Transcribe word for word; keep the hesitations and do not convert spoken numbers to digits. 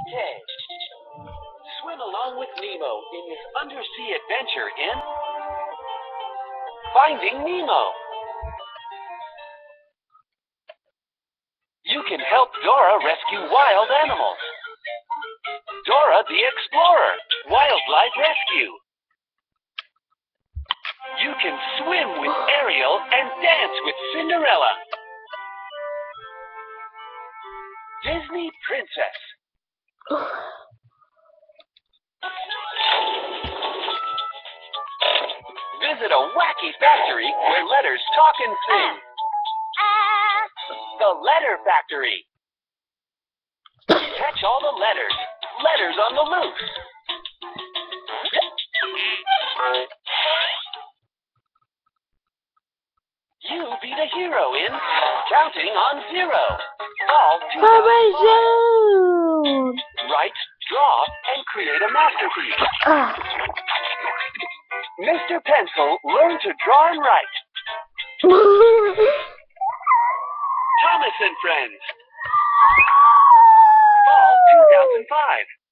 K. Swim along with Nemo in his undersea adventure in Finding Nemo. You can help Dora rescue wild animals. Dora the Explorer, Wildlife Rescue. You can swim with Ariel and dance with Cinderella. Disney Princess. Visit a wacky factory where letters talk and sing. The Letter Factory. Catch all the letters. Letters on the loose. You be the hero in Counting on Zero. All two thousand five. Write, draw, and create a masterpiece. Ah. Mister Pencil, learn to draw and write. Thomas and Friends. Fall two thousand five.